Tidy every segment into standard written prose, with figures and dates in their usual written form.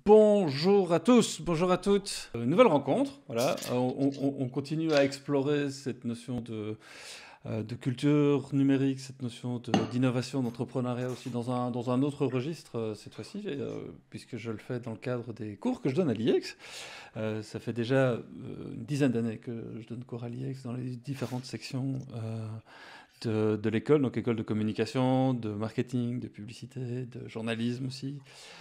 Bonjour à tous, bonjour à toutes. Nouvelle rencontre, voilà. On continue à explorer cette notion de culture numérique, cette notion d'innovation, d'entrepreneuriat aussi dans un autre registre cette fois-ci, puisque je le fais dans le cadre des cours que je donne à l'IEX. Ça fait déjà une dizaine d'années que je donne cours à l'IEX dans les différentes sections de l'école, donc école de communication, de marketing, de publicité, de journalisme aussi.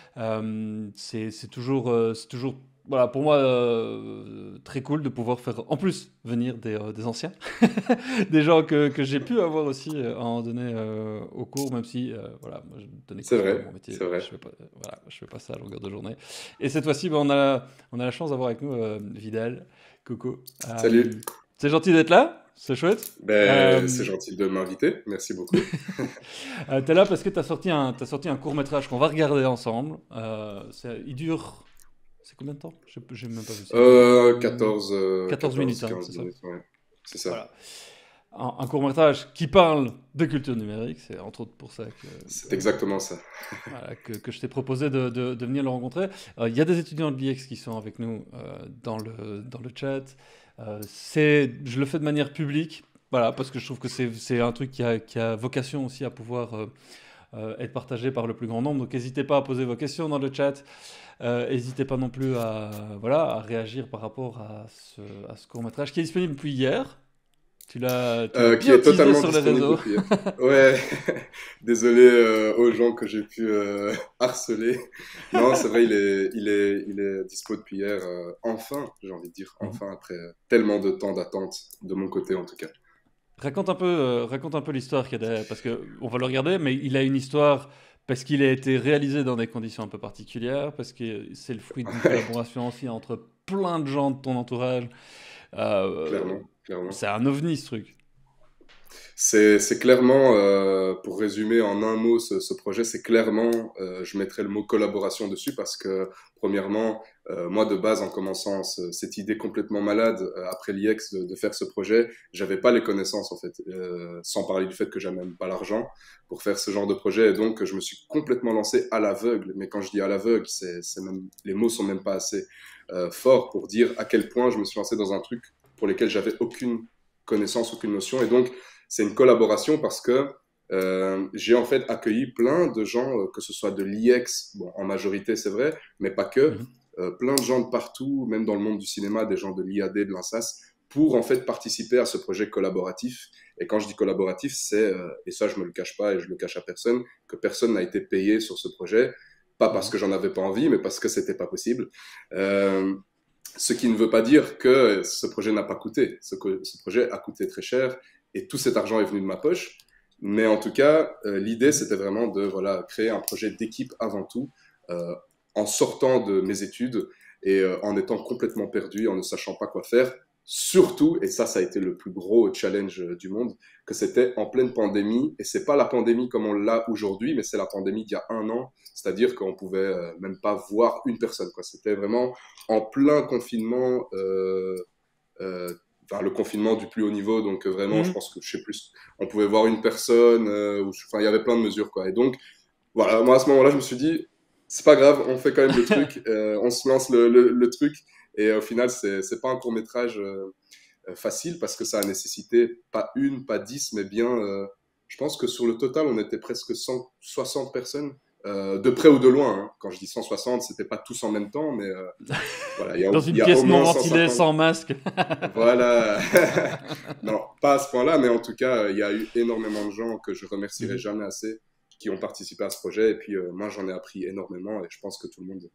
C'est toujours, voilà, pour moi très cool de pouvoir faire en plus venir des anciens, des gens que j'ai pu avoir aussi à un moment donné au cours, même si voilà, moi, donner C'est cours, c'est pas vrai, mon métier, c'est je vrai. fais pas, voilà, je fais pas ça à longueur de journée. Et cette fois-ci, on a la chance d'avoir avec nous Vidal, Coco. Salut. C'est gentil d'être là, c'est chouette. Ben, c'est gentil de m'inviter. Merci beaucoup. T'es là parce que t'as sorti un court-métrage qu'on va regarder ensemble. Il dure. C'est combien de temps? J'ai même pas vu, c'est 14, 14 minutes, 14, hein, 15 c'est ça? minutes, ouais. C'est ça. Voilà. Un court-métrage qui parle de culture numérique, c'est entre autres pour ça C'est exactement ça. voilà, que je t'ai proposé de venir le rencontrer. Il y a des étudiants de l'IEX qui sont avec nous dans le chat. Je le fais de manière publique, voilà, parce que je trouve que c'est un truc qui a vocation aussi à pouvoir être partagé par le plus grand nombre. Donc n'hésitez pas à poser vos questions dans le chat. N'hésitez pas non plus voilà, à réagir par rapport à ce court-métrage qui est disponible depuis hier. Tu l'as Qui bien est teasé totalement sur les disponible réseaux. depuis hier. Ouais, désolé aux gens que j'ai pu harceler. Non, c'est vrai, il est dispo depuis hier. Enfin, j'ai envie de dire, Mhm. enfin, après tellement de temps d'attente, de mon côté en tout cas. Raconte un peu l'histoire qu'il y a derrière, parce que on va le regarder, mais il a une histoire parce qu'il a été réalisé dans des conditions un peu particulières, parce que c'est le fruit d'une collaboration aussi entre plein de gens de ton entourage. Euh, Clairement, clairement. c'est un ovni ce truc. C'est clairement, pour résumer en un mot ce projet, c'est clairement, je mettrais le mot collaboration dessus parce que, premièrement, moi de base, en commençant cette idée complètement malade, après l'IEX, de faire ce projet, j'avais pas les connaissances en fait, sans parler du fait que j'avais même pas l'argent pour faire ce genre de projet. Et donc, je me suis complètement lancé à l'aveugle. Mais quand je dis à l'aveugle, c'est même, les mots sont même pas assez forts pour dire à quel point je me suis lancé dans un truc pour lequel j'avais aucune connaissance, aucune notion. Et donc, c'est une collaboration parce que j'ai en fait accueilli plein de gens, que ce soit de l'IEX, bon, en majorité c'est vrai, mais pas que, Mhm. plein de gens de partout, même dans le monde du cinéma, des gens de l'IAD, de l'INSAS, pour en fait participer à ce projet collaboratif. Et quand je dis collaboratif, c'est, et ça je me le cache pas et je le cache à personne, que personne n'a été payé sur ce projet, pas parce Mhm. que j'en avais pas envie, mais parce que c'était pas possible. Euh, Ce qui ne veut pas dire que ce projet n'a pas coûté. Ce projet a coûté très cher et tout cet argent est venu de ma poche. Mais en tout cas, l'idée, Mhm. c'était vraiment de voilà, créer un projet d'équipe avant tout, euh, en sortant de mes études et en étant complètement perdu, en ne sachant pas quoi faire. Surtout, et ça a été le plus gros challenge du monde, que c'était en pleine pandémie. Et c'est pas la pandémie comme on l'a aujourd'hui, mais c'est la pandémie d'il y a un an. C'est-à-dire qu'on pouvait même pas voir une personne. Quoi. C'était vraiment en plein confinement, euh, enfin, le confinement du plus haut niveau, donc vraiment, je Mhm. pense que je sais plus, on pouvait voir une personne, enfin, il y avait plein de mesures, quoi. Et donc, voilà, moi à ce moment-là, je me suis dit, c'est pas grave, on fait quand même le truc, on se lance le truc, et au final, c'est pas un court métrage facile parce que ça a nécessité pas une, pas 10, mais bien, je pense que sur le total, on était presque 160 personnes. De près ou de loin, hein. Quand je dis 160, c'était pas tous en même temps, mais voilà, Dans il une y a au pièce non moins ventilée, 150. sans masque. Voilà. Non, pas à ce point-là, mais en tout cas, il y a eu énormément de gens que je remercierai Mhm. jamais assez qui ont participé à ce projet. Et puis, moi, j'en ai appris énormément et je pense que tout le monde.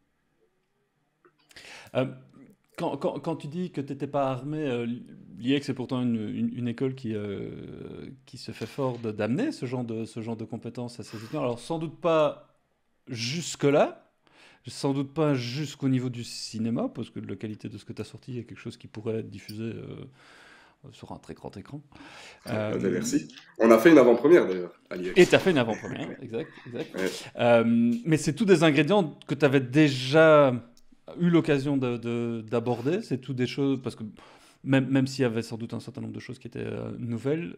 Euh, quand tu dis que tu n'étais pas armé, l'IEX est pourtant une école qui se fait fort d'amener ce genre de compétences à ses étudiants. Alors sans doute pas jusque-là, sans doute pas jusqu'au niveau du cinéma, parce que la qualité de ce que tu as sorti est quelque chose qui pourrait être diffusé sur un très grand écran. Ah ben, Euh, merci. On a fait une avant-première d'ailleurs à et tu l'IEX. as fait une avant-première, exact, exact. Ouais. Mais c'est tous des ingrédients que tu avais déjà eu l'occasion d'aborder. C'est tout des choses, parce que même s'il y avait sans doute un certain nombre de choses qui étaient nouvelles,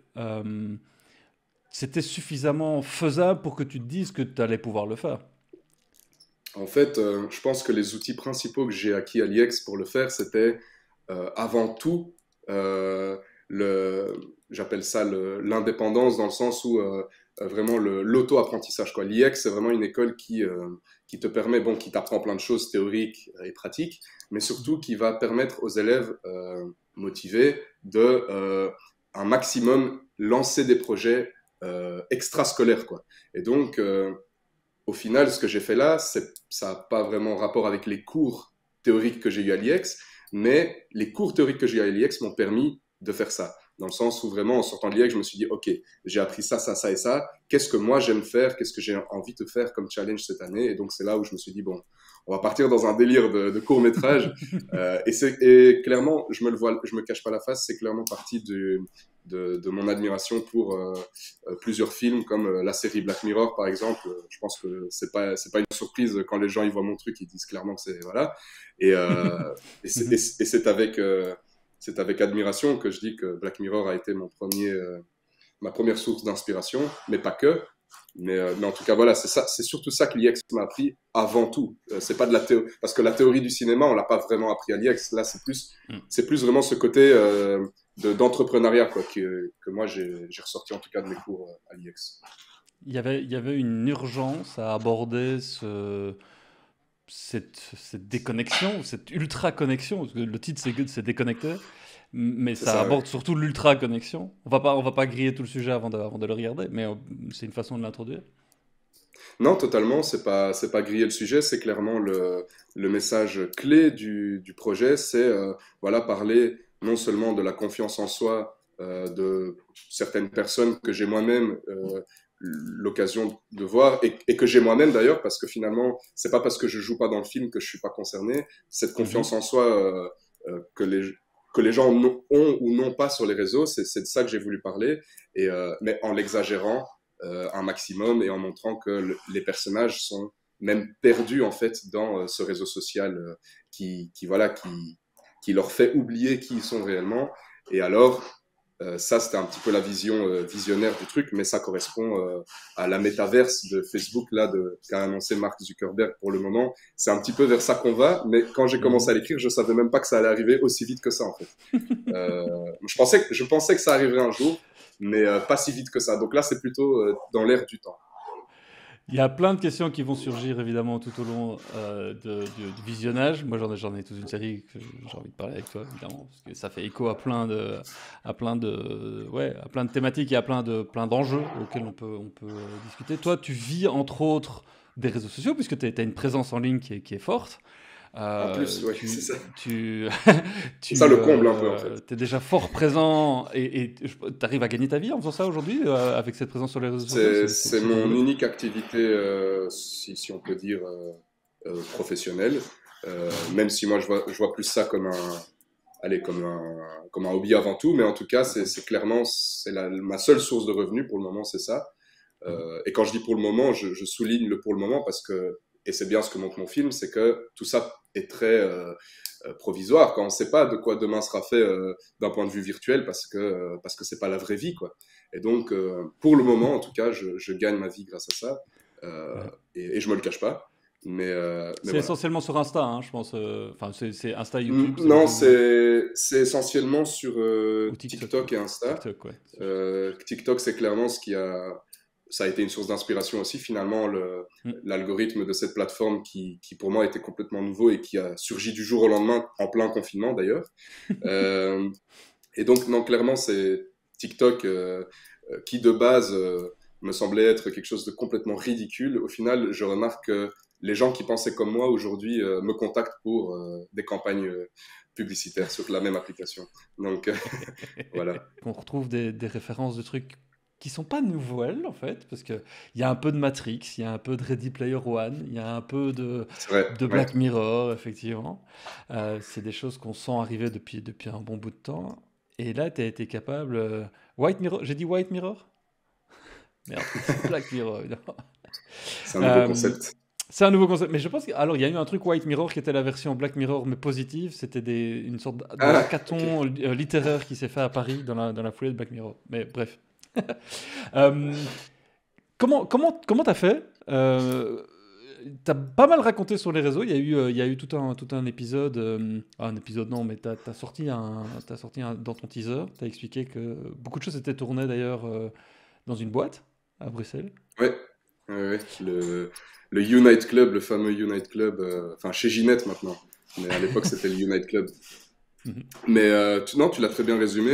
c'était suffisamment faisable pour que tu te dises que tu allais pouvoir le faire. En fait, je pense que les outils principaux que j'ai acquis à l'IEX pour le faire, c'était avant tout euh, le, j'appelle ça l'indépendance dans le sens où vraiment l'auto-apprentissage, quoi. L'IEX, c'est vraiment une école qui te permet, bon, qui t'apprend plein de choses théoriques et pratiques, mais surtout qui va permettre aux élèves motivés de un maximum lancer des projets extrascolaires, quoi. Et donc, au final, ce que j'ai fait là, ça n'a pas vraiment rapport avec les cours théoriques que j'ai eu à l'IEX, mais les cours théoriques que j'ai eu à l'IEX m'ont permis de faire ça. Dans le sens où vraiment, en sortant de l'IEX, je me suis dit, OK, j'ai appris ça, ça, ça et ça. Qu'est-ce que moi j'aime faire? Qu'est-ce que j'ai envie de faire comme challenge cette année? Et donc, c'est là où je me suis dit, bon, on va partir dans un délire de court-métrage. Et clairement, je me cache pas la face, c'est clairement partie de mon admiration pour plusieurs films comme la série Black Mirror par exemple. Je pense que c'est pas une surprise quand les gens ils voient mon truc, ils disent clairement que c'est voilà. Et, c'est avec admiration que je dis que Black Mirror a été ma première source d'inspiration, mais pas que. Mais en tout cas, voilà, c'est ça, c'est surtout ça que l'IEX m'a appris avant tout. C'est pas de la théorie, parce que la théorie du cinéma, on l'a pas vraiment appris à l'IEX. Là, c'est plus vraiment ce côté d'entrepreneuriat quoi, que moi j'ai ressorti en tout cas de mes cours à l'IEX. Il y avait une urgence à aborder cette déconnexion, cette ultra-connexion, parce que le titre c'est déconnecté, mais C'est ça ça, ouais. aborde surtout l'ultra-connexion. On va pas griller tout le sujet avant de le regarder, mais c'est une façon de l'introduire. Non, totalement, c'est pas griller le sujet, c'est clairement le message clé du projet, c'est voilà, parler non seulement de la confiance en soi de certaines personnes que j'ai moi-même l'occasion de voir et que j'ai moi-même d'ailleurs, parce que finalement, c'est pas parce que je joue pas dans le film que je suis pas concerné. Cette Mhm. confiance en soi que les gens ont ou n'ont pas sur les réseaux, c'est de ça que j'ai voulu parler, mais en l'exagérant un maximum et en montrant que les personnages sont même perdus en fait dans ce réseau social voilà qui leur fait oublier qui ils sont réellement. Et alors ça c'était un petit peu la vision visionnaire du truc, mais ça correspond à la métaverse de Facebook là qu'a annoncé Mark Zuckerberg pour le moment. C'est un petit peu vers ça qu'on va, mais quand j'ai commencé Mhm. à l'écrire, je savais même pas que ça allait arriver aussi vite que ça en fait. Je pensais que ça arriverait un jour, mais pas si vite que ça. Donc là, c'est plutôt dans l'air du temps. Il y a plein de questions qui vont surgir évidemment tout au long du visionnage. Moi, j'en ai toute une série que j'ai envie de parler avec toi, évidemment, parce que ça fait écho à plein de thématiques et à plein d'enjeux auxquels on peut discuter. Toi, tu vis entre autres des réseaux sociaux, puisque tu as une présence en ligne qui est forte. En plus, oui, c'est ça. Tu, C'est ça le comble un peu, en fait. es déjà fort présent et tu arrives à gagner ta vie en faisant ça aujourd'hui avec cette présence sur les réseaux sociaux. C'est C'est ton mon boulot. unique activité, si on peut dire, professionnelle. Même si moi, je vois plus ça comme allez, comme un hobby avant tout. Mais en tout cas, c'est clairement ma seule source de revenus pour le moment, c'est ça. Mhm. Et quand je dis pour le moment, je souligne le pour le moment parce que, et c'est bien ce que montre mon film, c'est que tout ça est très provisoire. Quand on ne sait pas de quoi demain sera fait d'un point de vue virtuel parce que c'est pas la vraie vie, quoi. Et donc, pour le moment, en tout cas, je gagne ma vie grâce à ça. Euh, Ouais. et je me le cache pas. Mais C'est voilà. essentiellement sur Insta, hein, je pense. Enfin, c'est Insta, YouTube, c'est les Non, deux. c'est essentiellement sur Ou TikTok. TikTok et Insta. TikTok, ouais. TikTok, c'est clairement ça a été une source d'inspiration aussi. Finalement, Mm. l'algorithme de cette plateforme qui, pour moi, était complètement nouveau et qui a surgi du jour au lendemain, en plein confinement d'ailleurs. Euh, et donc, non, clairement, c'est TikTok qui, de base, me semblait être quelque chose de complètement ridicule. Au final, je remarque que les gens qui pensaient comme moi aujourd'hui me contactent pour des campagnes publicitaires sur la même application. Donc, voilà. On retrouve des références de trucs qui sont pas nouvelles en fait, parce que il y a un peu de Matrix, il y a un peu de Ready Player One, il y a un peu C'est vrai, de ouais. Black Mirror, effectivement. C'est des choses qu'on sent arriver depuis un bon bout de temps. Et là, tu as été capable. White Mirror, j'ai dit White Mirror? Merde, c'est Black Mirror, évidemment. C'est un nouveau Euh, concept. c'est un nouveau concept, mais je pense alors il y a eu un truc White Mirror qui était la version Black Mirror mais positive, c'était une sorte de Ah, ok. hackathon littéraire qui s'est fait à Paris dans la foulée de Black Mirror. Mais bref. Euh, comment t'as fait t'as pas mal raconté sur les réseaux. Il y a eu tout un épisode. Un épisode, non, mais t'as sorti dans ton teaser. T'as expliqué que beaucoup de choses étaient tournées d'ailleurs dans une boîte à Bruxelles. Ouais, ouais, ouais. Le Unite Club, le fameux Unite Club, enfin chez Ginette maintenant, mais à l'époque c'était le Unite Club. Mhm. Mais non, tu l'as très bien résumé.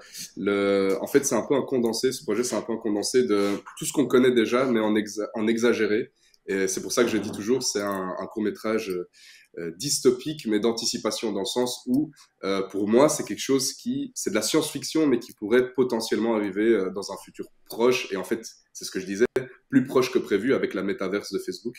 En fait, c'est un peu un condensé. Ce projet, c'est un peu un condensé de tout ce qu'on connaît déjà, mais en exagéré. Et c'est pour ça que je dis toujours, c'est un court-métrage dystopique, mais d'anticipation, dans le sens où, pour moi, c'est quelque chose c'est de la science-fiction, mais qui pourrait potentiellement arriver dans un futur proche. Et en fait, c'est ce que je disais, plus proche que prévu avec la métaverse de Facebook.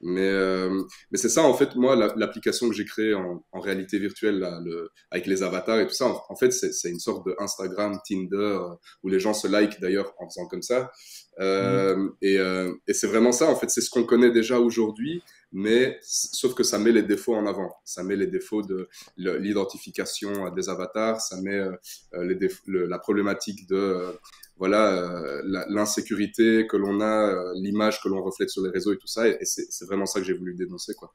Mais c'est ça, en fait, moi, l'application que j'ai créée en réalité virtuelle, là, avec les avatars et tout ça, en fait, c'est une sorte de Instagram, Tinder, où les gens se like d'ailleurs en faisant comme ça. Mhm. Et c'est vraiment ça, en fait, c'est ce qu'on connaît déjà aujourd'hui, mais sauf que ça met les défauts en avant. Ça met les défauts de l'identification des avatars, ça met la problématique de voilà l'insécurité que l'on a, l'image que l'on reflète sur les réseaux et tout ça. Et c'est vraiment ça que j'ai voulu dénoncer, quoi.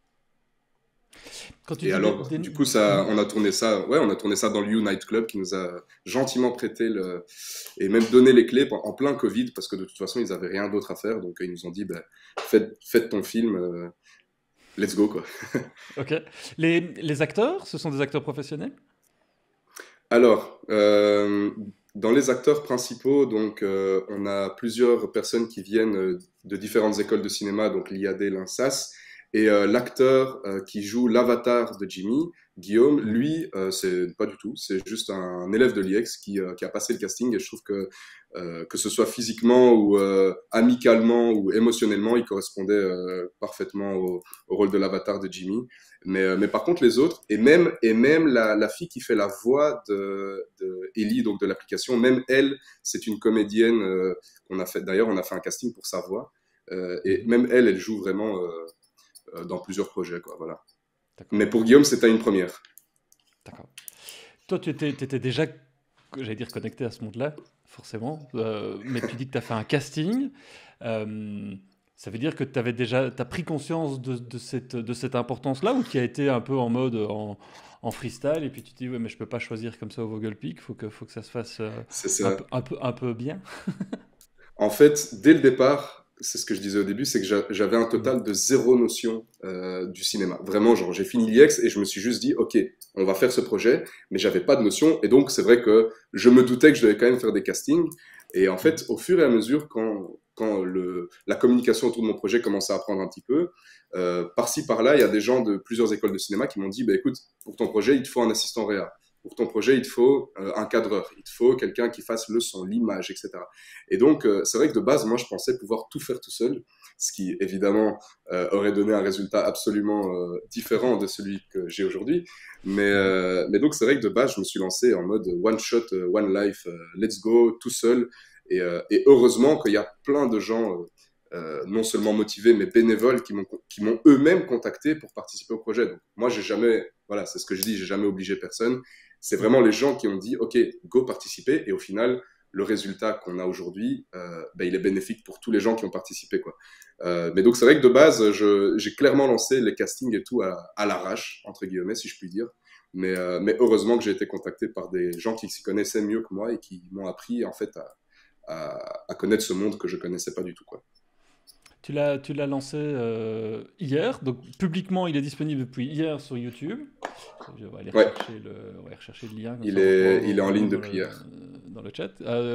Quand tu Et dis alors, du coup, ça, Mhm. on a tourné ça, ouais, on a tourné ça dans le Unite Club qui nous a gentiment prêté et même donné les clés en plein Covid parce que de toute façon, ils avaient rien d'autre à faire. Donc, ils nous ont dit, bah, faites ton film, let's go, quoi. Ok. Les acteurs, ce sont des acteurs professionnels? Alors, dans les acteurs principaux, donc, on a plusieurs personnes qui viennent de différentes écoles de cinéma, donc l'IAD, l'INSAS, et l'acteur qui joue l'avatar de Jimmy, Guillaume, lui, c'est pas du tout, c'est juste un élève de l'IEX qui a passé le casting, et je trouve que ce soit physiquement ou amicalement ou émotionnellement, il correspondait parfaitement au rôle de l'avatar de Jimmy. Mais par contre, les autres, et même la fille qui fait la voix de Ellie, donc de l'application, même elle, c'est une comédienne qu'on a fait. D'ailleurs, on a fait un casting pour sa voix. Et Mhm. même elle, elle joue vraiment dans plusieurs projets, quoi, voilà. D'accord, Mais pour Guillaume, c'était une première. d'accord. Toi, t'étais déjà, j'allais dire, connecté à ce monde-là, forcément. Mais tu dis que tu as fait un casting. Euh, Ça veut dire que t'as pris conscience de cette importance-là ou tu as été un peu en mode en freestyle et puis tu te dis, ouais, mais je peux pas choisir comme ça au Vogelpeak, faut que ça se fasse C'est ça. un peu bien. En fait, dès le départ, c'est ce que je disais au début, c'est que j'avais un Mhm. total de zéro notion du cinéma. Vraiment, genre, j'ai fini l'IEX et je me suis juste dit, OK, on va faire ce projet, mais j'avais pas de notion. Et donc, c'est vrai que je me doutais que je devais quand même faire des castings. Et en Mhm. fait, au fur et à mesure, quand la communication autour de mon projet commençait à prendre un petit peu, par-ci, par-là, il y a des gens de plusieurs écoles de cinéma qui m'ont dit, bah, écoute, pour ton projet, il te faut un assistant réa. Pour ton projet, il te faut un cadreur, il te faut quelqu'un qui fasse le son, l'image, etc. Et donc, c'est vrai que de base, moi, je pensais pouvoir tout faire tout seul, ce qui, évidemment, aurait donné un résultat absolument différent de celui que j'ai aujourd'hui. Mhm. Mais donc, c'est vrai que de base, je me suis lancé en mode one shot, one life, let's go, tout seul. Et heureusement qu'il y a plein de gens, non seulement motivés, mais bénévoles, qui m'ont eux-mêmes contacté pour participer au projet. Donc, moi, j'ai jamais, voilà, c'est ce que je dis, j'ai jamais obligé personne. C'est vraiment les gens qui ont dit, OK, go participer. Et au final, le résultat qu'on a aujourd'hui, ben, il est bénéfique pour tous les gens qui ont participé, quoi. Mais donc, c'est vrai que de base, j'ai clairement lancé les castings et tout à l'arrache, entre guillemets, si je puis dire. Mais heureusement que j'ai été contacté par des gens qui s'y connaissaient mieux que moi et qui m'ont appris, en fait, à connaître ce monde que je connaissais pas du tout, quoi. Tu l'as lancé hier, donc publiquement il est disponible depuis hier sur YouTube. Je vais aller Ouais, rechercher on va aller rechercher le lien, comme il ça est, il est on en le met ligne depuis hier. dans le chat.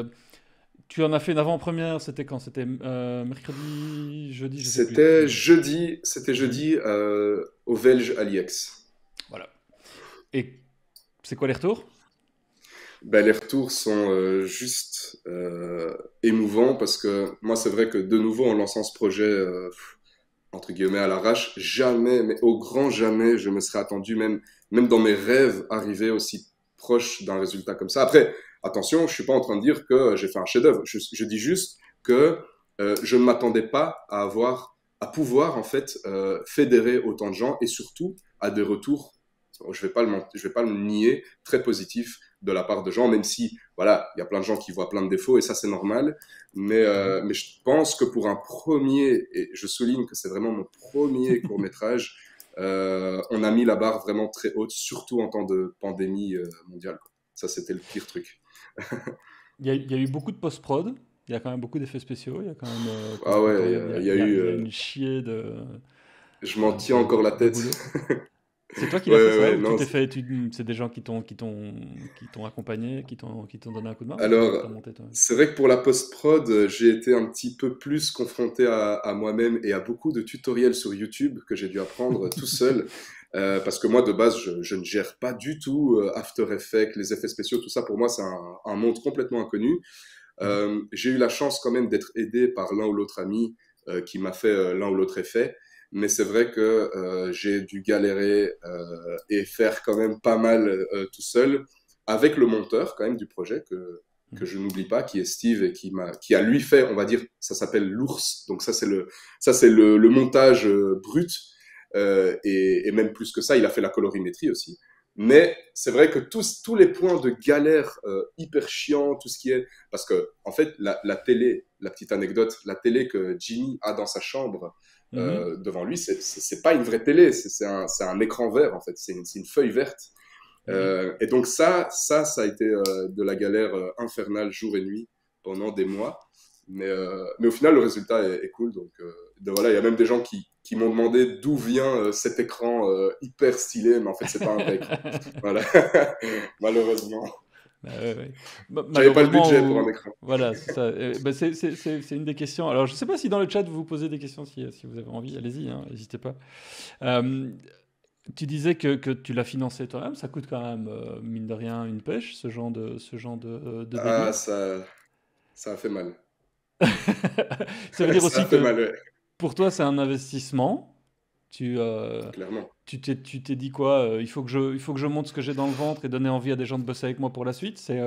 Tu en as fait une avant-première, c'était quand? C'était mercredi, jeudi, je sais plus. C'était Jeudi. jeudi au Belge à l'IEX. Voilà. Et c'est quoi les retours? Ben, les retours sont juste émouvants parce que moi, c'est vrai que de nouveau, en lançant ce projet, entre guillemets, à l'arrache, jamais, mais au grand jamais, je me serais attendu, même dans mes rêves, arriver aussi proche d'un résultat comme ça. Après, attention, je suis pas en train de dire que j'ai fait un chef-d'œuvre. Je dis juste que je ne m'attendais pas à pouvoir, en fait, fédérer autant de gens et surtout à des retours, je vais pas le nier, très positifs de la part de gens, même si, voilà, il y a plein de gens qui voient plein de défauts et ça, c'est normal. Mais je pense que pour un premier, et je souligne que c'est vraiment mon premier court-métrage, on a mis la barre vraiment très haute, surtout en temps de pandémie mondiale, quoi. Ça, c'était le pire truc. Il y a eu beaucoup de post-prod, il y a quand même beaucoup d'effets spéciaux, il y a quand même, Ah quand on ouais, regarde, il y a eu, il y a une chier je m'en tiens encore la de tête. boulot. C'est toi qui Ouais, l'as fait ouais, ça ouais, ou tu non. t'es fait, c'est des gens qui t'ont accompagné, qui t'ont donné un coup de main ou t'as Alors, monté toi? c'est vrai que pour la post-prod, j'ai été un petit peu plus confronté à moi-même et à beaucoup de tutoriels sur YouTube que j'ai dû apprendre tout seul. Parce que moi, de base, je ne gère pas du tout After Effects, les effets spéciaux, tout ça. Pour moi, c'est un monde complètement inconnu. Mhm. J'ai eu la chance quand même d'être aidé par l'un ou l'autre ami qui m'a fait l'un ou l'autre effet. Mais c'est vrai que j'ai dû galérer et faire quand même pas mal tout seul avec le monteur quand même du projet que Mhm. je n'oublie pas, qui est Steve et qui a lui fait, on va dire, ça s'appelle l'ours. Donc ça c'est le montage brut et même plus que ça, il a fait la colorimétrie aussi. Mais c'est vrai que tous les points de galère hyper chiants, tout ce qui est... Parce que, en fait, la télé, la petite anecdote, la télé que Ginny a dans sa chambre Mhm. devant lui, c'est pas une vraie télé, c'est un écran vert, en fait. C'est une feuille verte. Mhm. Et donc ça a été de la galère infernale jour et nuit pendant des mois. Mais au final, le résultat est cool. Donc voilà, il y a même des gens qui m'ont demandé d'où vient cet écran hyper stylé, mais en fait, c'est pas un vrai écran. Voilà, malheureusement. Bah, ouais, ouais. J'avais pas le Malheureusement, budget pour un écran. voilà, c'est ça. Bah, c'est une des questions. Alors, je sais pas si dans le chat vous vous posez des questions, si vous avez envie, allez-y, hein, n'hésitez pas. Euh, Tu disais que tu l'as financé toi-même, ça coûte quand même, mine de rien, une pêche, ce genre de Ah, délire. ça a fait mal. Ça veut dire Ça a aussi fait que mal, ouais, pour toi, c'est un investissement. Tu, clairement. tu t'es dit quoi? Il faut que je montre ce que j'ai dans le ventre et donner envie à des gens de bosser avec moi pour la suite. C'est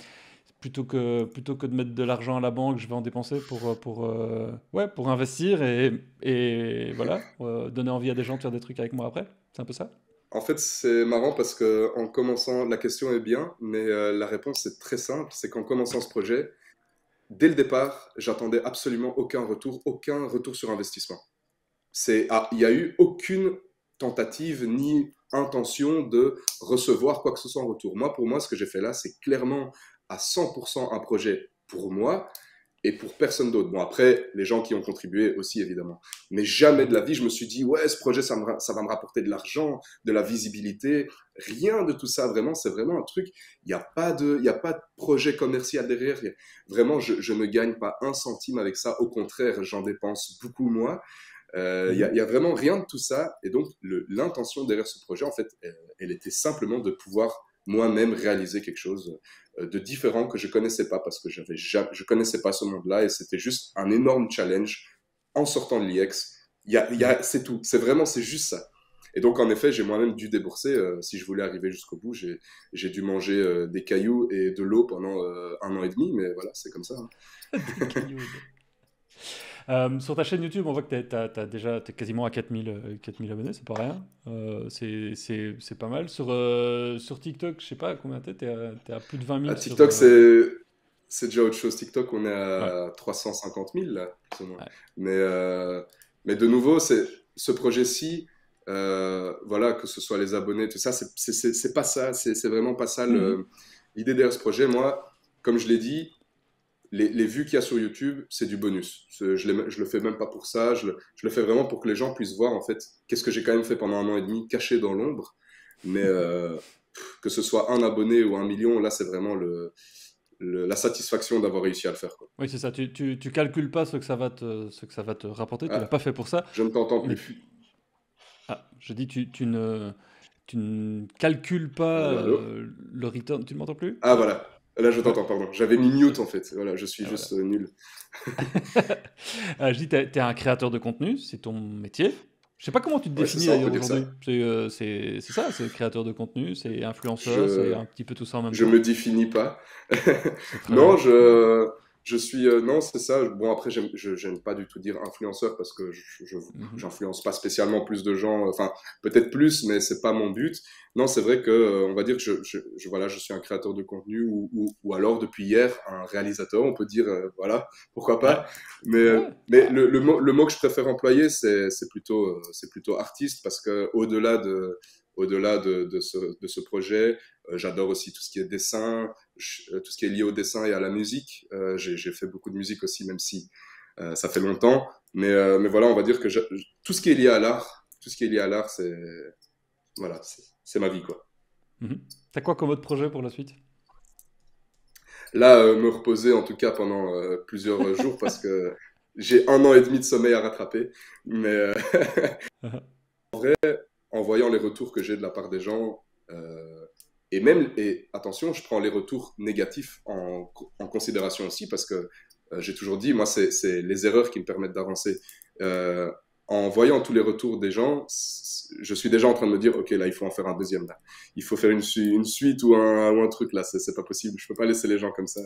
plutôt que de mettre de l'argent à la banque, je vais en dépenser ouais, pour investir et voilà, donner envie à des gens de faire des trucs avec moi après. C'est un peu ça? En fait, c'est marrant parce que en commençant, la question est bien, mais la réponse est très simple. C'est qu'en commençant ce projet, dès le départ, j'attendais absolument aucun retour sur investissement. Il y a eu aucune tentative ni intention de recevoir quoi que ce soit en retour. Moi, pour moi, ce que j'ai fait là, c'est clairement à 100% un projet pour moi et pour personne d'autre. Bon, après, les gens qui ont contribué aussi, évidemment. Mais jamais de Mhm. la vie, je me suis dit, ouais, ce projet, ça va me rapporter de l'argent, de la visibilité. Rien de tout ça, vraiment. C'est vraiment un truc. Il y a pas de projet commercial derrière. Vraiment, je ne gagne pas un centime avec ça. Au contraire, j'en dépense beaucoup moins. Mhm. Y a vraiment rien de tout ça. Et donc, l'intention derrière ce projet, en fait, elle était simplement de pouvoir moi-même réaliser quelque chose de différent que je connaissais pas parce que je connaissais pas ce monde-là et c'était juste un énorme challenge en sortant de l'IEX. Mhm. C'est tout. C'est juste ça. Et donc, en effet, j'ai moi-même dû débourser. Si je voulais arriver jusqu'au bout, j'ai dû manger des cailloux et de l'eau pendant un an et demi, mais voilà, c'est comme ça, hein. Des cailloux. Sur ta chaîne YouTube, on voit que t'es quasiment à 4000 abonnés, c'est pas rien. C'est pas mal. Sur TikTok, je sais pas combien t'es à plus de 20 000 À sur. TikTok, c'est déjà autre chose. TikTok, on est Ouais, à 350 000, là, plus ou moins. ouais. Mais, euh, mais de nouveau, ce projet-ci, voilà, que ce soit les abonnés, tout ça, c'est pas ça. C'est vraiment pas ça Mhm. l'idée derrière ce projet. Moi, comme je l'ai dit, les vues qu'il y a sur YouTube, c'est du bonus. Je le fais même pas pour ça. Je le fais vraiment pour que les gens puissent voir, en fait, qu'est-ce que j'ai quand même fait pendant un an et demi, caché dans l'ombre. Mais que ce soit un abonné ou 1 million, là, c'est vraiment la satisfaction d'avoir réussi à le faire, quoi. Oui, c'est ça. Tu calcules pas ce que ça va te rapporter. Tu l'as Ah, pas fait pour ça. je ne t'entends Mais plus. je dis, tu ne calcules pas Allô, allô? le return. Tu ne m'entends plus? Ah, voilà. Là, je Ouais. t'entends, pardon. J'avais mis mute, en fait. Voilà, je suis Ah, voilà. juste nul. Je dis, t'es un créateur de contenu, c'est ton métier. Je sais pas comment tu te Ouais, c'est définis ça, on peut d'ailleurs dire ça. aujourd'hui. C'est ça, c'est créateur de contenu, c'est influenceur, c'est Je, un petit peu tout ça en même je me temps. définis pas. C'est très Non, bien. Je suis, non, c'est ça. Bon, après, j'aime pas du tout dire influenceur parce que Mhm. j'influence pas spécialement plus de gens. Enfin, peut-être plus, mais c'est pas mon but. Non, c'est vrai que, on va dire que voilà, je suis un créateur de contenu ou alors depuis hier un réalisateur. On peut dire, voilà, pourquoi Ouais, pas. Mais, ouais. le mot que je préfère employer, c'est plutôt artiste parce que au-delà de ce projet, j'adore aussi tout ce qui est dessin, tout ce qui est lié au dessin et à la musique. J'ai fait beaucoup de musique aussi, même si ça fait longtemps. Mais voilà, on va dire que tout ce qui est lié à l'art, tout ce qui est lié à l'art, voilà, c'est ma vie, quoi. Mhm. T'as quoi comme autre projet pour la suite? Là, me reposer en tout cas pendant plusieurs jours parce que j'ai 1 an et demi de sommeil à rattraper. Mais en voyant les retours que j'ai de la part des gens, et attention, je prends les retours négatifs en considération aussi parce que j'ai toujours dit, moi, c'est les erreurs qui me permettent d'avancer. Euh, en voyant tous les retours des gens, je suis déjà en train de me dire, OK, là, il faut en faire un deuxième, là. Il faut faire une suite ou un truc, là, c'est pas possible. Je peux pas laisser les gens comme ça.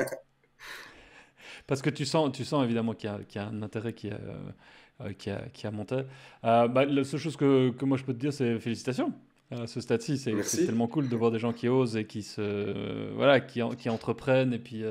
Parce que tu sens évidemment qu'il y a un intérêt qui a monté. Bah, la seule chose que moi je peux te dire, c'est félicitations. À ce stade-ci, c'est Merci. tellement cool de voir des gens qui osent et voilà, qui entreprennent. Et puis,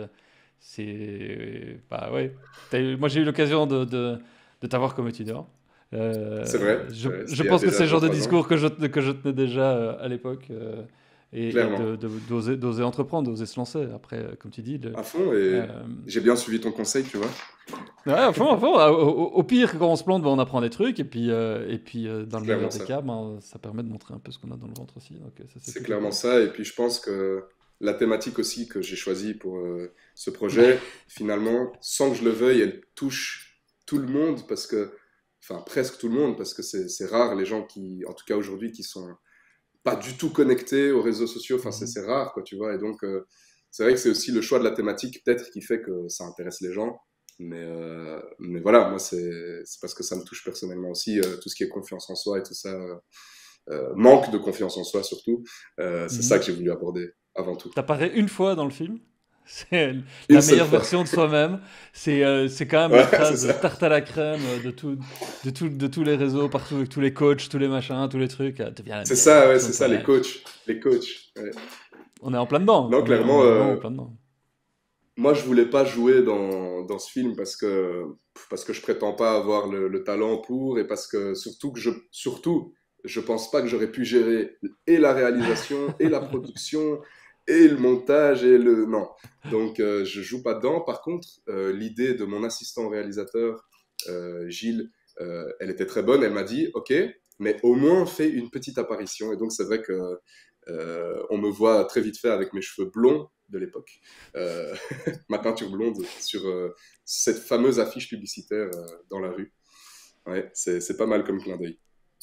bah ouais. Moi, j'ai eu l'occasion de t'avoir comme étudiant. C'est vrai. Je C'était il y a pense que déjà c'est le deux genre de trois ans. discours que je tenais déjà à l'époque. Et Clairement. d'oser entreprendre, d'oser se lancer. Après, comme tu dis, À fond. Et euh, j'ai bien suivi ton conseil, tu vois. ouais, à fond, à fond. Au pire, quand on se plante, ben, on apprend des trucs. Et puis dans C'est le clairement meilleur des ça. cas, ben, ça permet de montrer un peu ce qu'on a dans le ventre aussi. Donc ça, c'est C'est plutôt clairement cool. ça. Et puis je pense que la thématique aussi que j'ai choisie pour ce projet, finalement, sans que je le veuille, elle touche tout le monde parce que, enfin presque tout le monde, parce que c'est rare les gens qui, en tout cas aujourd'hui, qui sont pas du tout connectés aux réseaux sociaux. Enfin, Mhm. c'est rare, quoi, tu vois. Et donc, c'est vrai que c'est aussi le choix de la thématique, peut-être, qui fait que ça intéresse les gens. Mais voilà, moi, c'est parce que ça me touche personnellement aussi, tout ce qui est confiance en soi et tout ça, manque de confiance en soi surtout. C'est ça Mhm. que j'ai voulu aborder avant tout. T'apparais une fois dans le film. C'est Une la seule meilleure fois. version de soi-même. C'est quand même la Ouais, c'est phrase ça. tarte à la crème de tous les réseaux, partout, avec tous les coachs, tous les machins, tous les trucs. Deviens la C'est meilleure ça, ouais, version c'est de ça, les toi-même. coachs. Les coachs. Ouais. On est en plein dedans. Non, On clairement, est vraiment en plein dedans. moi, je voulais pas jouer dans ce film parce que je prétends pas avoir le talent pour et parce que surtout, je pense pas que j'aurais pu gérer et la réalisation et la production et le montage et le non. Donc, je joue pas dedans. Par contre, l'idée de mon assistant réalisateur Gilles, elle était très bonne. Elle m'a dit, OK, mais au moins fais une petite apparition. Et donc, c'est vrai que on me voit très vite fait avec mes cheveux blonds de l'époque. Euh, ma peinture blonde sur cette fameuse affiche publicitaire dans la rue. Ouais, c'est pas mal comme clin d'œil.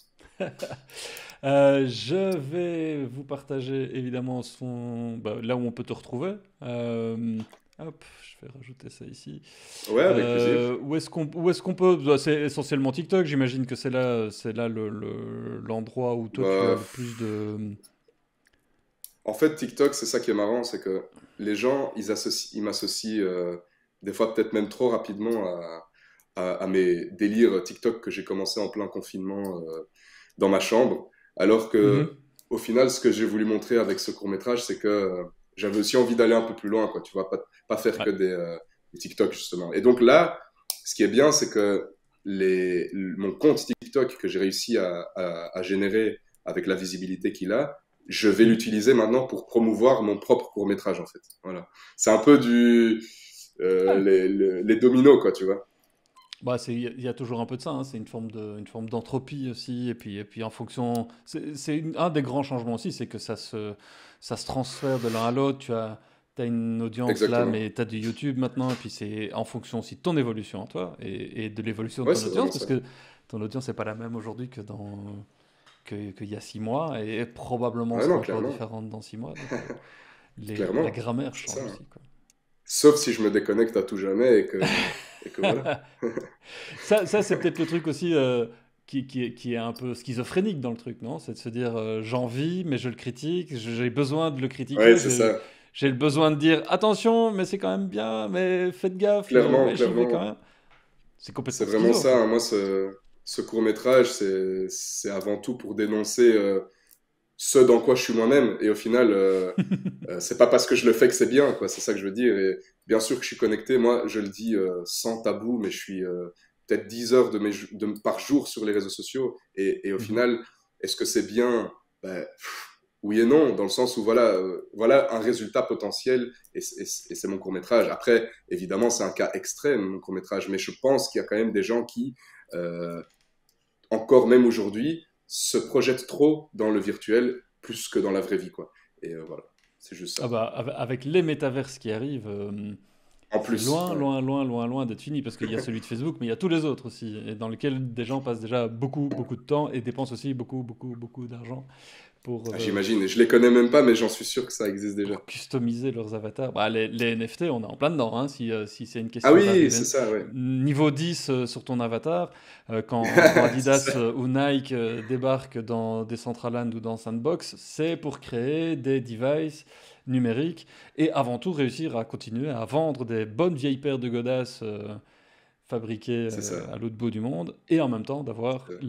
Je vais vous partager évidemment bah, là où on peut te retrouver. Hop, je vais rajouter ça ici. Ouais, avec plaisir. Où est-ce qu'on peut? Bah, c'est essentiellement TikTok. J'imagine que c'est là l'endroit où toi tu as Bah, le plus de. en fait, TikTok, c'est ça qui est marrant, c'est que les gens, ils m'associent des fois peut-être même trop rapidement à mes délires TikTok que j'ai commencé en plein confinement dans ma chambre. Alors que, Mhm. au final, ce que j'ai voulu montrer avec ce court-métrage, c'est que j'avais aussi envie d'aller un peu plus loin, quoi. Tu vois, pas faire que Ouais. des TikTok, justement. Et donc là, ce qui est bien, c'est que mon compte TikTok que j'ai réussi à générer avec la visibilité qu'il a, je vais Mhm. l'utiliser maintenant pour promouvoir mon propre court-métrage, en fait. Voilà. C'est un peu Ouais. les dominos, quoi, tu vois. Bah, il y a toujours un peu de ça, hein. C'est une forme d'entropie aussi. Et puis en fonction, un des grands changements aussi, c'est que ça se transfère de l'un à l'autre. T'as une audience là, Exactement. mais tu as du YouTube maintenant. Et puis c'est en fonction aussi de ton évolution à toi et de l'évolution de Ouais, ton c'est audience, vraiment parce ça. que ton audience n'est pas la même aujourd'hui qu'il y a 6 mois et probablement Ouais, sera non, encore clairement. différente dans 6 mois. Donc la Clairement. grammaire C'est change ça. aussi, quoi. Sauf si je me déconnecte à tout jamais et que voilà. Ça c'est peut-être le truc aussi qui est un peu schizophrénique dans le truc, non? C'est de se dire j'en vis, mais je le critique, j'ai besoin de le Ouais, critiquer, c'est ça. j'ai le besoin de dire attention, mais c'est quand même bien, mais faites gaffe, Clairement, mais j'y vais quand clairement. même. C'est C'est complètement vraiment schizo en ça, hein. fait. Moi, ce court-métrage, c'est avant tout pour dénoncer ce dans quoi je suis moi-même. Et au final, c'est pas parce que je le fais que c'est bien, quoi. C'est ça que je veux dire. Et bien sûr que je suis connecté. Moi, je le dis sans tabou, mais je suis peut-être 10 heures par jour sur les réseaux sociaux. Et au Mhm. final, est-ce que c'est bien? Ben, oui et non, dans le sens où voilà un résultat potentiel et c'est mon court-métrage. Après, évidemment, c'est un cas extrême, mon court-métrage, mais je pense qu'il y a quand même des gens qui, euh, encore même aujourd'hui, se projettent trop dans le virtuel plus que dans la vraie vie, quoi. Et voilà, c'est juste Ah ça. bah, avec les métaverses qui arrivent, En c'est plus, loin, ouais. loin, loin, loin, loin d'être fini parce qu'il y a celui de Facebook, mais il y a tous les autres aussi, et dans lesquels des gens passent déjà beaucoup, beaucoup de temps et dépensent aussi beaucoup, beaucoup, beaucoup d'argent pour, Ah, j'imagine, et je les connais même pas, mais j'en suis sûr que ça existe déjà. pour customiser leurs avatars. Bah, les NFT, on est en plein dedans, hein, si c'est une Ah question oui, c'est d'arriver ça, ouais. niveau 10 sur ton avatar, quand C'est ça. Adidas ou Nike débarquent dans Decentraland ou dans Sandbox, c'est pour créer des devices numériques et avant tout réussir à continuer à vendre des bonnes vieilles paires de godasses fabriquées C'est ça. à l'autre bout du monde et en même temps d'avoir C'est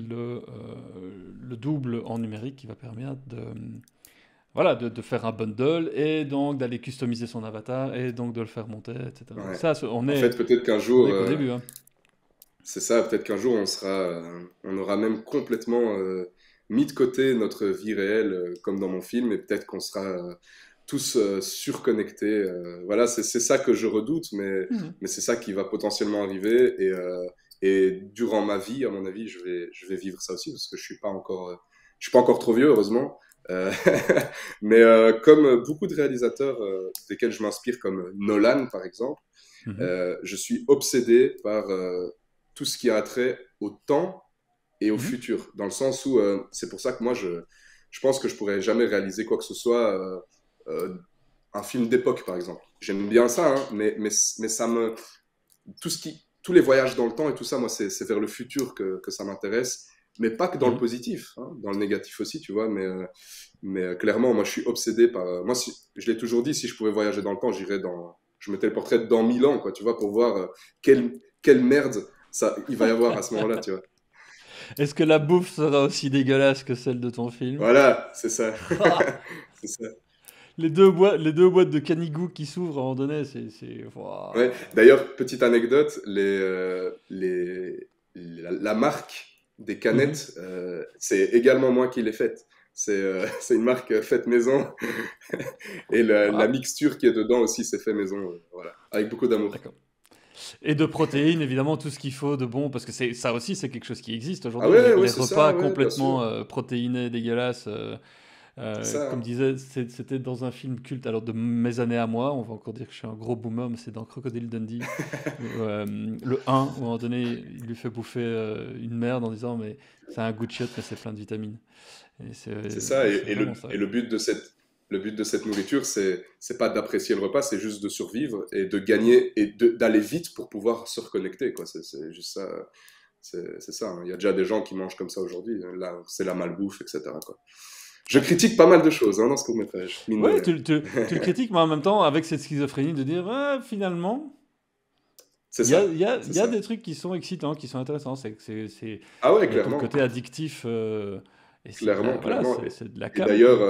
le double en numérique qui va permettre de, voilà, de faire un bundle et donc d'aller customiser son avatar et donc de le faire monter, etc. ouais. Ça, En fait, peut-être qu'un on jour, est qu'au début, hein. c'est ça, peut-être qu'un jour on aura même complètement mis de côté notre vie réelle, comme dans mon film, et peut-être qu'on sera tous surconnectés. Voilà, c'est ça que je redoute, Mhm. mais c'est ça qui va potentiellement arriver. Et durant ma vie, à mon avis, je vais vivre ça aussi, parce que je suis pas encore trop vieux, heureusement. Euh, mais comme beaucoup de réalisateurs desquels je m'inspire, comme Nolan par exemple, Mhm. je suis obsédé par tout ce qui a trait au temps et au Mhm. futur, dans le sens où c'est pour ça que moi, je pense que je pourrais jamais réaliser quoi que ce soit, euh, un film d'époque, par exemple. J'aime bien ça, hein, mais ça me, tous les voyages dans le temps et tout ça, moi, c'est vers le futur que ça m'intéresse, mais pas que dans le Mhm. positif, hein, dans le négatif aussi, tu vois, mais clairement, moi, je suis obsédé par, moi, je l'ai toujours dit, si je pouvais voyager dans le temps, je me téléporterais dans 1000 ans, quoi, tu vois, pour voir quelle merde il va y avoir à ce moment-là, tu vois. Est-ce que la bouffe sera aussi dégueulasse que celle de ton film? Voilà, c'est ça. C'est ça. Les deux boîtes de canigou qui s'ouvrent à un moment donné, Ouais. Waouh. D'ailleurs, petite anecdote, la marque des Mhm. canettes, c'est également moi qui l'ai faite. C'est une marque faite maison et la Ah, mixture qui est dedans aussi, c'est fait maison, voilà, avec beaucoup d'amour. d'accord. Et de protéines, évidemment, tout ce qu'il faut de bon, parce que ça aussi, c'est quelque chose qui existe Ah aujourd'hui. ouais, ouais, Les c'est repas ça, ouais, bien complètement sûr. protéinés, dégueulasses. C'est ça, Comme hein. disait, c'était dans un film culte, alors de mes années à moi, on va encore dire que je suis un gros boomer, mais c'est dans Crocodile Dundee, le 1, où à un moment donné, il lui fait bouffer une merde en disant, mais c'est un goût de chiotte, mais c'est plein de vitamines. Et C'est ça, c'est vraiment ça. et le but de cette nourriture, c'est pas d'apprécier le repas, c'est juste de survivre et de gagner et d'aller vite pour pouvoir se reconnecter, quoi. C'est juste ça, c'est ça, hein. Il y a déjà des gens qui mangent comme ça aujourd'hui. Là, c'est la malbouffe, etc., quoi. Je Ouais, critique pas mal de choses, hein, dans ce court-métrage, mine de ouais, rien. tu le critiques, mais en même temps, avec cette schizophrénie de dire, ouais, finalement, C'est ça, il c'est y a ça. des trucs qui sont excitants, qui sont intéressants. Ah ouais, Il y a tout le clairement, côté addictif, et c'est de clairement, la, voilà, clairement. c'est de la Et cam, d'ailleurs, quoi.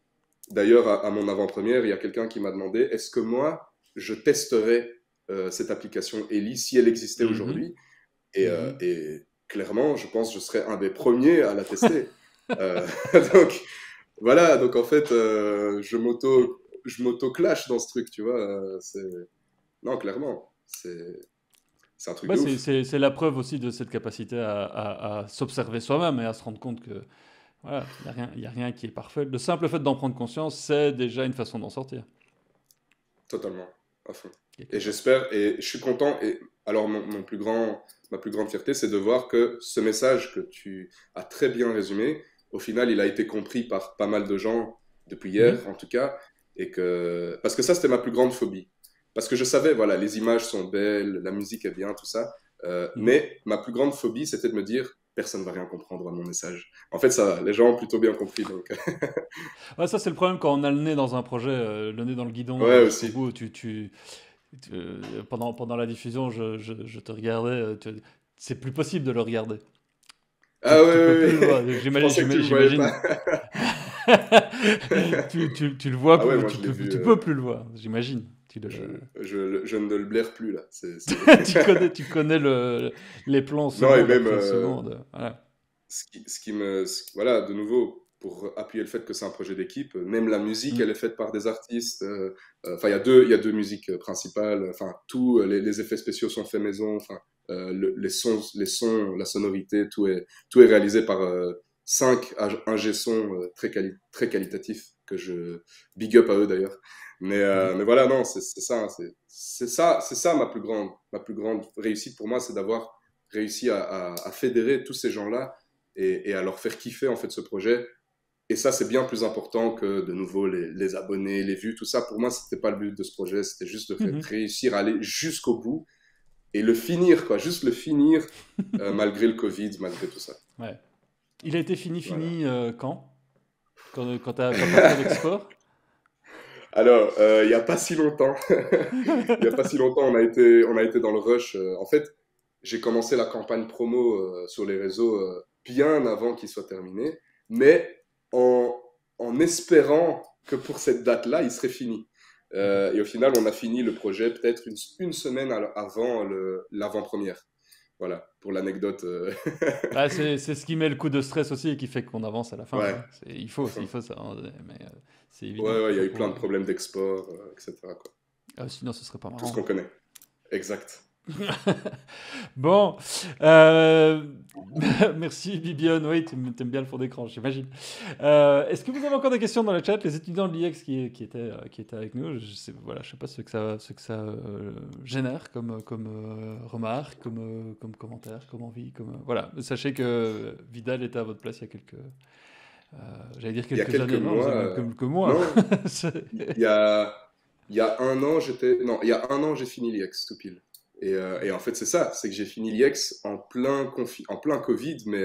à mon avant-première, il y a quelqu'un qui m'a demandé, est-ce que moi, je testerais cette application Ellie si elle existait Mhm, aujourd'hui? mhm. Et clairement, je pense que je serais un des premiers à la tester. Euh, donc, voilà, donc en fait, je m'auto-clash dans ce truc, tu vois. Non, clairement, c'est un truc Bah, de ouf. c'est la preuve aussi de cette capacité à s'observer soi-même et à se rendre compte que voilà, y a rien qui est parfait. Le simple fait d'en prendre conscience, c'est déjà une façon d'en sortir, Totalement, à fond. quelque Et part. j'espère, et je suis content, et alors ma plus grande fierté, c'est de voir que ce message que tu as très bien résumé, au final, il a été compris par pas mal de gens, depuis Mhm, hier en tout cas, parce que ça, c'était ma plus grande phobie. Parce que je savais, voilà, les images sont belles, la musique est bien, tout ça, mhm. mais ma plus grande phobie, c'était de me dire, personne va rien comprendre à mon message. En fait, ça va, les gens ont plutôt bien compris. Donc, Ouais, ça, c'est le problème quand on a le nez dans un projet, le nez dans le guidon ouais, jusqu'au aussi. bout. Pendant la diffusion, je te regardais. C'est plus possible de le regarder. Ah Tu peux plus ouais, le voir. je pensais que tu me voyais J'imagine. pas. Tu le vois Ah ouais, plus, moi je l'ai vu. tu peux plus le voir. J'imagine. Je, je ne le blaire plus là. Tu connais les plans Non, et seconde même après seconde. Voilà. voilà, de nouveau, pour appuyer le fait que c'est un projet d'équipe, même la musique, Mm. elle est faite par des artistes. Enfin, il y a deux musiques principales. Enfin, les effets spéciaux sont faits maison. Enfin, les sons, la sonorité, tout est réalisé par cinq ingé sons très qualitatifs que je big up à eux d'ailleurs. Mhm. Mais voilà, non, c'est ça, hein, c'est ça ma plus grande réussite pour moi, c'est d'avoir réussi à fédérer tous ces gens-là et à leur faire kiffer en fait ce projet. Et ça, c'est bien plus important que de nouveau les abonnés, les vues, tout ça. Pour moi, c'était pas le but de ce projet, c'était juste de Mhm. réussir à aller jusqu'au bout et le finir, quoi, juste le finir malgré le Covid, malgré tout ça. Ouais. Il a été Voilà. fini quand? Quand t'as fait l'export? Alors, il n'y a pas si longtemps, il n'y a pas si longtemps, on a été dans le rush. En fait, j'ai commencé la campagne promo sur les réseaux bien avant qu'il soit terminé, mais en, en espérant que pour cette date-là, il serait fini. Ok. Et au final, on a fini le projet peut-être une semaine avant l'avant-première. Voilà, pour l'anecdote. Bah, c'est ce qui met le coup de stress aussi et qui fait qu'on avance à la fin, Ouais, hein. enfin. Il faut ça, hein, mais c'est évident. Ouais, ouais, il y a Faut eu plein de pouvoir. problèmes d'export, etc., quoi. Sinon, ce serait pas Tout ce qu'on marrant. connaît. Exact. Bon, euh, merci Bibiane, oui, t'aimes bien le fond d'écran, j'imagine. Est-ce que vous avez encore des questions dans le chat? Les étudiants de l'IEX qui étaient avec nous, voilà, je sais pas ce que ça génère comme remarque, comme commentaire, comme envie, voilà. Sachez que Vidal était à votre place il y a j'allais dire Il y a quelques quelques années, non, vous mois, avez même que moi. non, C'est- il y a un an, non, il y a un an, j'ai fini l'IEX, tout pile. Et en fait, c'est ça, c'est que j'ai fini l'IEX en plein Covid, mais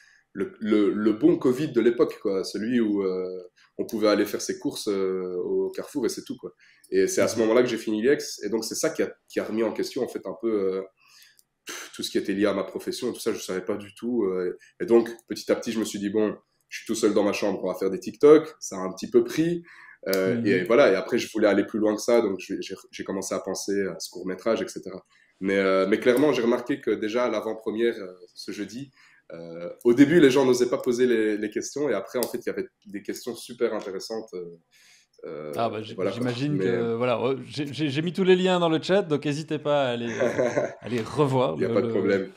le bon Covid de l'époque, quoi, celui où on pouvait aller faire ses courses au Carrefour et c'est tout, quoi. Et c'est à ce Mhm. moment-là que j'ai fini l'IEX, et donc c'est ça qui a remis en question, en fait, un peu tout ce qui était lié à ma profession, et tout ça, je savais pas du tout. Et donc, petit à petit, je me suis dit, bon, je suis tout seul dans ma chambre, on va faire des TikTok, ça a un petit peu pris. Et Mhm. voilà, et après, je voulais aller plus loin que ça, donc j'ai commencé à penser à ce court-métrage, etc. Mais clairement, j'ai remarqué que déjà à l'avant-première, ce jeudi, au début, les gens n'osaient pas poser les questions, et après, en fait, il y avait des questions super intéressantes. Ah bah, Voilà quoi. j'imagine Mais que voilà, j'ai mis tous les liens dans le chat, donc n'hésitez pas à aller revoir il n'y a pas de problème.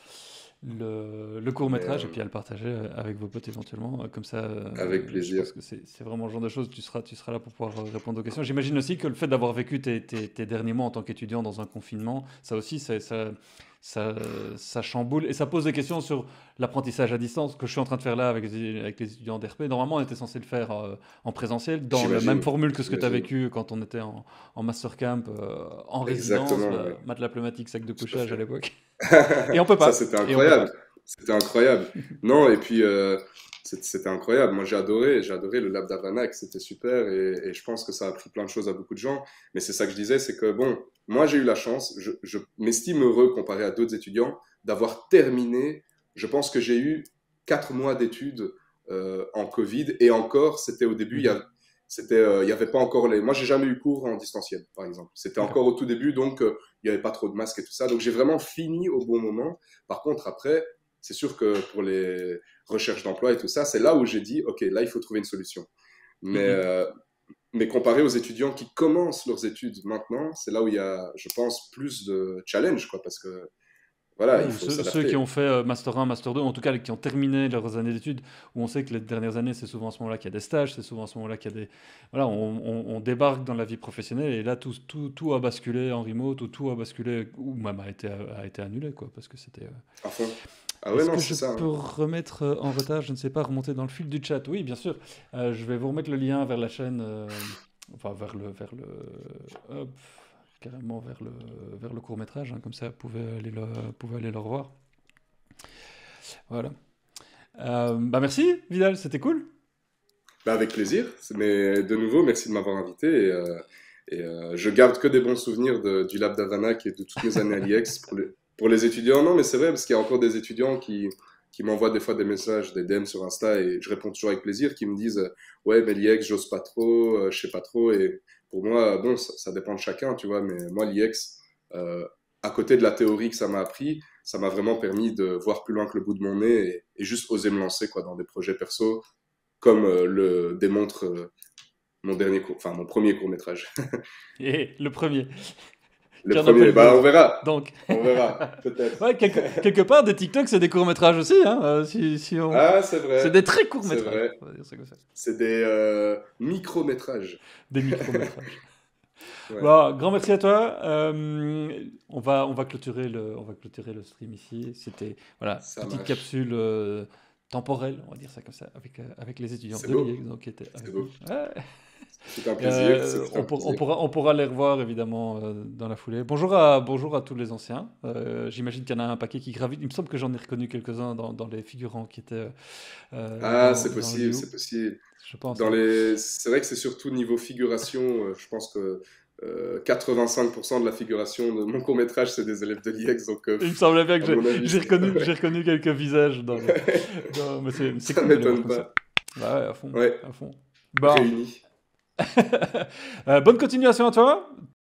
le Mais court-métrage et puis à le partager avec vos potes éventuellement. Comme ça, avec je plaisir. pense que c'est vraiment le genre de choses, tu seras là pour pouvoir répondre aux questions. J'imagine aussi que le fait d'avoir vécu tes derniers mois en tant qu'étudiant dans un confinement, ça aussi, ça, ça chamboule et ça pose des questions sur l'apprentissage à distance que je suis en train de faire là avec les étudiants d'RP. Normalement, on était censé le faire en présentiel, dans la même J'imagine, formule que ce que tu as j'imagine. vécu quand on était en master camp, en résidence, Exactement, oui. matelas pneumatique, sac de Tout à couchage à fait. l'époque. Et on peut Ça, pas. c'était Et on peut incroyable. pas. C'était incroyable. Non, et puis, c'était incroyable. Moi, j'ai adoré le Lab d'Havana, c'était super, et je pense que ça a appris plein de choses à beaucoup de gens. Mais c'est ça que je disais, c'est que, bon, moi, j'ai eu la chance, je m'estime heureux comparé à d'autres étudiants, d'avoir terminé. Je pense que j'ai eu 4 mois d'études en Covid, et encore, c'était au début, Mhm. il y avait pas encore les. Moi, j'ai jamais eu cours en distanciel, par exemple. C'était Ok. encore au tout début, donc il n'y avait pas trop de masques et tout ça. Donc, j'ai vraiment fini au bon moment. Par contre, après, c'est sûr que pour les recherches d'emploi et tout ça, c'est là où j'ai dit, OK, là, il faut trouver une solution. Mais, Mhm. mais comparé aux étudiants qui commencent leurs études maintenant, c'est là où il y a, je pense, plus de challenge, quoi, parce que, voilà, Ouais, il ou faut ceux qui s'adapter. ont fait Master 1, Master 2, en tout cas qui ont terminé leurs années d'études, où on sait que les dernières années, c'est souvent à ce moment-là qu'il y a des stages, c'est souvent à ce moment-là qu'il y a des. Voilà, on débarque dans la vie professionnelle et là, tout a basculé en remote, ou tout a basculé, ou même a été annulé, quoi, parce que c'était. À fond. Ah ouais, Est-ce non, que c'est je ça, peux hein. remettre en retard, je ne sais pas, remonter dans le fil du chat? Oui, bien sûr. Je vais vous remettre le lien vers la chaîne, enfin hop, carrément vers le court-métrage, hein, comme ça, vous pouvez aller le revoir. Voilà. Bah merci, Vidal, c'était cool. Bah, avec plaisir, mais de nouveau, merci de m'avoir invité. Je garde que des bons souvenirs du Lab d'Havanac et de toutes mes années à l'IEX pour les étudiants. Non, mais c'est vrai, parce qu'il y a encore des étudiants qui m'envoient des fois des messages, des DM sur Insta, et je réponds toujours avec plaisir, qui me disent ouais, mais l'IEX, j'ose pas trop, je sais pas trop. Et pour moi, bon, ça dépend de chacun, tu vois, mais moi, l'IEX, à côté de la théorie que ça m'a appris, ça m'a vraiment permis de voir plus loin que le bout de mon nez et juste oser me lancer quoi, dans des projets perso comme le démontre mon premier court métrage. Et le premier, Le qui en appelle premier, bah d'autres. Donc, on verra, peut-être. ouais, quelque part, des TikTok, c'est des courts-métrages aussi, hein, si on... Ah, C'est des très c'est courts-métrages, vrai, on va dire ça comme ça. c'est des micro-métrages. Des micro-métrages. Ouais, Bon, grand merci à toi. On va clôturer le stream ici. C'était, voilà, ça petite marche. capsule temporelle, on va dire ça comme ça, avec les étudiants C'est de beau, l'IEX donc, qui étaient c'est avec beau. nous. Ouais. C'est un plaisir, c'est un plaisir. On pourra les revoir évidemment dans la foulée. Bonjour à tous les anciens. J'imagine qu'il y en a un paquet qui gravite. Il me semble que j'en ai reconnu quelques-uns dans les figurants qui étaient Ah, c'est dans possible, Liu, c'est possible. je pense. Hein. C'est vrai que c'est surtout niveau figuration, je pense que 85% de la figuration de mon court-métrage, c'est des élèves de l'IEX, donc Il me semblait bien que à mon avis, j'ai ouais. reconnu quelques visages mais c'est Ça cool de les voir m'étonne comme ça. pas. Bah ouais, à fond, Ouais, à fond. Bon, réunis. bonne continuation à toi.